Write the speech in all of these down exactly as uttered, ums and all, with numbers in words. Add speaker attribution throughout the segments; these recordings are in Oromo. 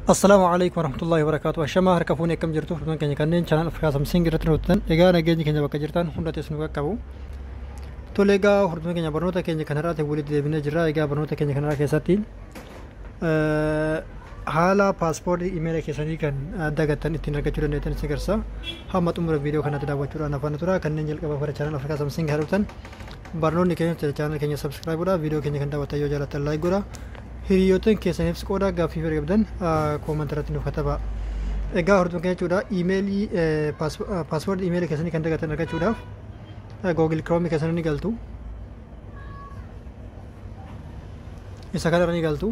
Speaker 1: السلام عليكم ورحمة الله وبركاته. الشما هركفوني كم جرتو فرمان كني كنين channel أفريقيا سمسينج رتنوتن إيجا نجيني كني بكا جرتان هندا تسنوكا كابو توليجا فرمان كني برنوتا كني كنرات ولد دبنا جرا إيجا برنوتا كني كنرا كيساتين حالا باسبور إيميل كيساني كان دعوتن إتنا كجورا نيتن سكرسا هم أتمنى فيديو كنا تداوى جورا نفنا ترى كني جل كبا فرا channel أفريقيا سمسينج هروتن برنون كني channel كني سبسكرايب ولا فيديو كني كنا دعوة تيجو جالت لايك ولا hiriyoottan keessan ibsa qooda gaaffii fayyadaman koomantarratti nuuf kataba. Egaa hordofan keenya jechuudha iimeelii paaswoordi iimeelii keessanii kan dagatan argachuudhaaf Google Chrome keessan ni galtu. Isa kanarra ni galtu.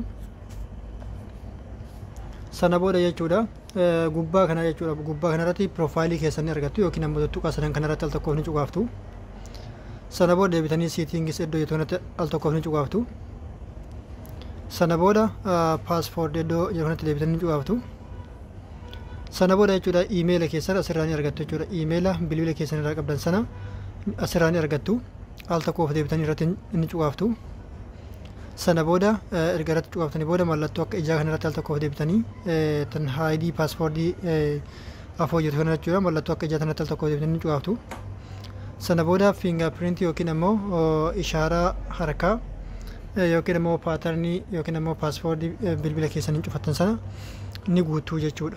Speaker 1: Sana booda jechuudha gubbaa kana jechuudha gubbaa kanarratti piroofaayilii keessan ni argattu yookiin ammoo tuttuqaa sadan kanarratti al tokkoof ni cuqaaftu. Sana booda deebitanii siitingis iddoo jettoonatti al tokkoof ni cuqaaftu. Sana booda paaspoortii iddoo jedhamatti deebitanii cuqaaftu. Sana booda jechuudha iimeela keessan asirraa ni argattu jechuudha. Iimeela bilbila keessan irraa qabdan sana asirraa ni argattu. Al tokkoof deebitanii irratti ni cuqaaftu. Sana booda erga irratti cuqaaftanii booda mallattoo akka ijaa kanarratti al tokkoof deebitanii tan haayidii paaspoortii afoo jettu kana jechuudha. Mallattoo akka ijaa kanarratti al tokkoof deebitanii ni cuqaaftu. Sana booda fiingaapiriintii yookiin ammoo ishaaraa harkaa yookiin ammoo paatarnii yookiin ammoo paaspoortii bilbila keessanii cufattan sana ni guutuu jechuudha.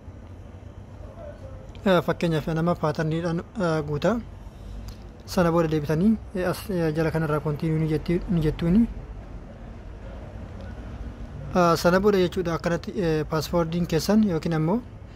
Speaker 1: Fakkeenyaaf nama paatarniidhaan guutaa. Sana booda deebitanii as jala kanarraa kontiinuu ni jettuuni. Sana booda jechuudha akkanatti paaspoortiin keessan yookiin ammoo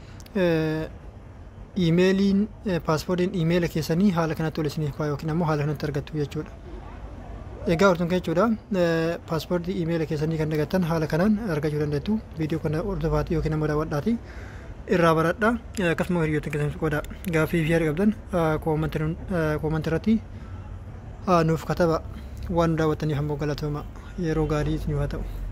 Speaker 1: iimeeliin paaspoortiin iimeela keessanii haala kanatti ol isiniif kaa'u yookiin ammoo haala kanatti argattu jechuudha. Egaa hordofan keenya jechuudha paaspoortii iimeela keessanii kan dagattan haala kanaan argachuu dandeettu. Viidiyoo kana hordofaatii yookiin ammoo daawwadhaatii irraa baradhaa. Akkasuma hiriyoottan keessaniif qooda gaaffii fi yaada qabdan koomantii irratti nuuf kataba. Waan daawwattaniif ammoo galatooma. Yeroo gaarii isin haa ta'u.